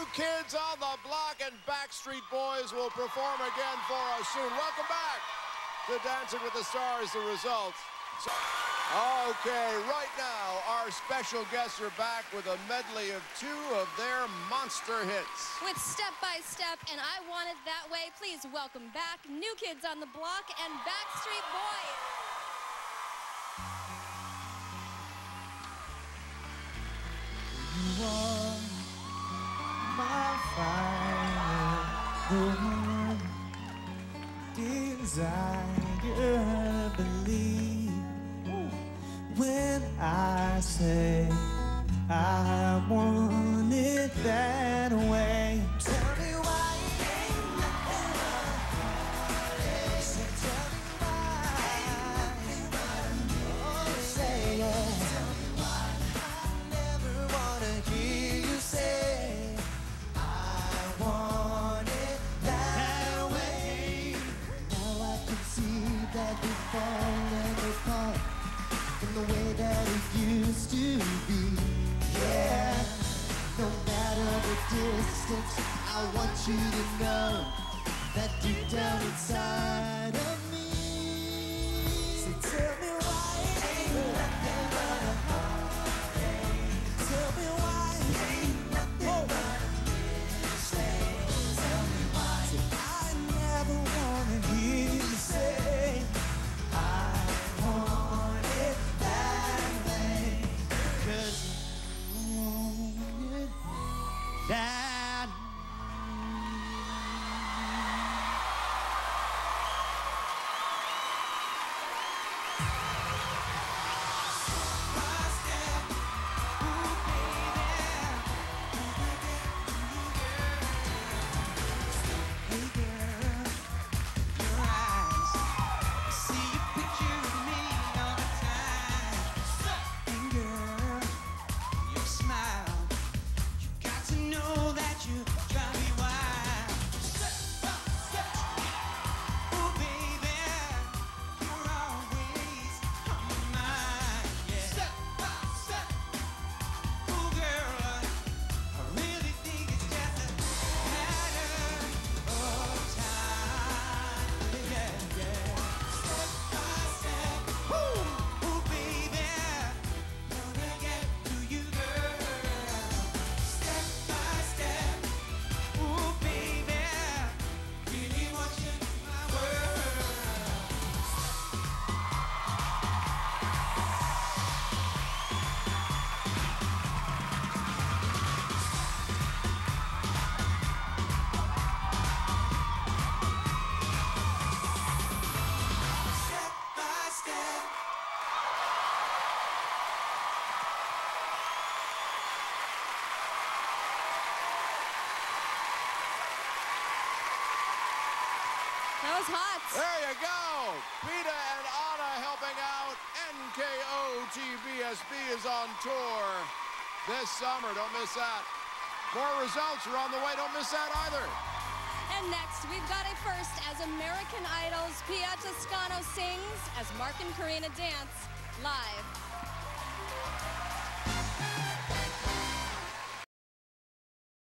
Kids on the Block and Backstreet Boys will perform again for us soon. Welcome back to Dancing with the Stars, the results. Okay, right now, our special guests are back with a medley of 2 of their monster hits. With Step by Step and I Want It That Way, please welcome back New Kids on the Block and Backstreet Boys. You are my fire, the one desire, believe when I say I want it that way. Tell me why it ain't nothing but heartache. So tell me why. Oh, say it. Tell me why. I never wanna hear you say I want it that way. Now I can see that you're falling apart from the way that it used to be. Yeah, no matter the distance, I want you to know that deep down inside of me. So tell me why it ain't nothing but a heartache. Tell me why it ain't nothing but a mistake. Tell me why. So I never wanna hear you say I want it that way. 'Cause I want it that way. Hey girl, your eyes, I see a picture of me all the time. And girl, your smile, you got to know that you drive me wild. Oh baby, you're always on my mind, yeah. Oh girl, I really think it's just a matter of time, yeah, yeah. Step by step, oh baby, gonna get to you, girl. Step by step, oh baby, really want you in my world. Step by step. That was hot. There you go. Peta and Anna helping out. NKOTBSB is on tour this summer. Don't miss that. More results are on the way. Don't miss that either. And next, we've got a first as American Idol's Pia Toscano sings as Mark and Karina dance live